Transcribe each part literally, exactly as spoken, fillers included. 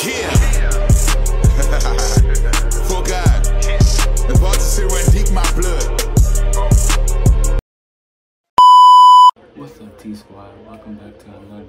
Yeah. For God. About to sit right deep my blood. What's up, T Squad? Welcome back to another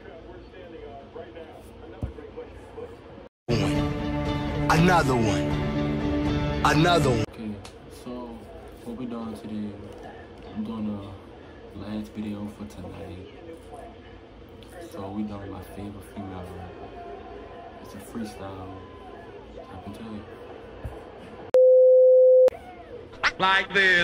one. Another one. Another one. Okay, so what we doing today? I'm doing a last video for tonight. So we doing my favorite female rapper. It's a freestyle. I can tell you. Like this.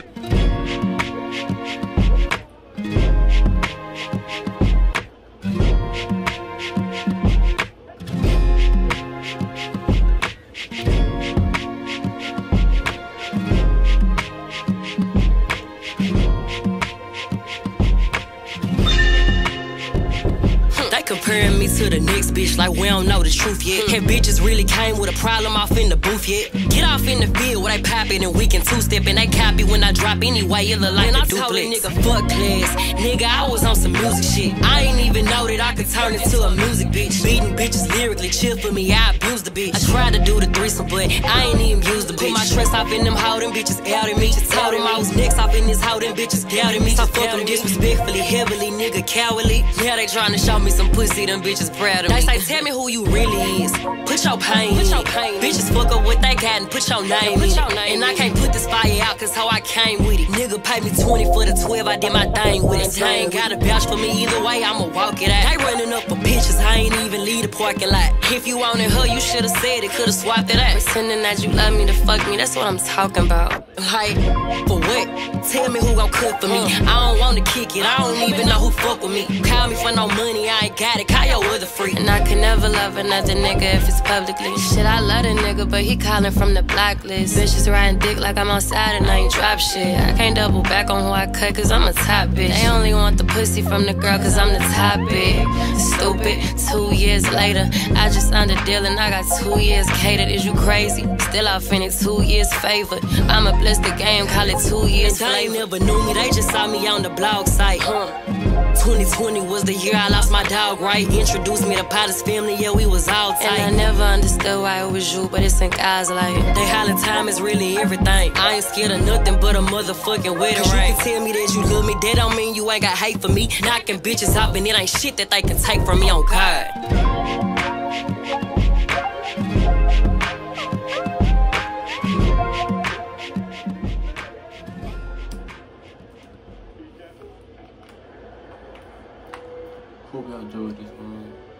Comparing me to the next bitch like we don't know the truth yet. And bitches really came with a problem off in the booth yet. Get off in the field where they poppin' and we can two-step and they copy when I drop anyway. It look like a duplex. I told a nigga fuck class, nigga I was on some music shit. I ain't even know that I could turn into a music bitch. Beating bitches lyrically, chill for me, I abused the bitch. I tried to do the threesome but I ain't even used the bitch. Put my stress off in them holding bitches outing me. Just told him I was next off in this holding bitches doubting me. So fuck them disrespectfully, heavily, nigga cowardly. Yeah, they trying to show me some pussy, them bitches proud of me. They say, tell me who you really is. Put your pain in. Bitches fuck up what they got and put your name in. And I can't put this fire out cause how I came with it. Nigga paid me twenty for the twelve, I did my thing with it. They ain't gotta vouch for me either way, I'ma walk it out. They running up for pictures, I ain't even leave the parking lot. If you wanted her, you should've said it, could've swapped it out. Pretending that you love me to fuck me, that's what I'm talking about. Like, for what? Tell me who gon' cook for me. I don't wanna kick it, I don't even know who fuck with me. Call me for no money, I ain't got it, call your other freak. And I can never love another nigga if it's publicly. Shit, I love a nigga, but he calling from the blacklist. Bitches riding dick like I'm outside and I ain't drop shit. I can't double back on who I cut cause I'm a top bitch. They only want the pussy from the girl cause I'm the top bitch. Stupid, two years later, I just signed a deal and I got two years catered. Is you crazy? Still out in it, two years favored. I'ma bless the game, call it two years flavor. They never knew me, they just saw me on the blog site. Uh. twenty twenty was the year I lost my dog, right? Introduced me to Potter's family, yeah, we was all tight. And I never understood why it was you, but it's in God's light. They holler time is really everything. I ain't scared of nothing but a motherfucking wedding ring. You can tell me that you love me, that don't mean you ain't got hate for me. Knocking bitches up and it ain't shit that they can take from me on God. Hope y'all enjoyed this one.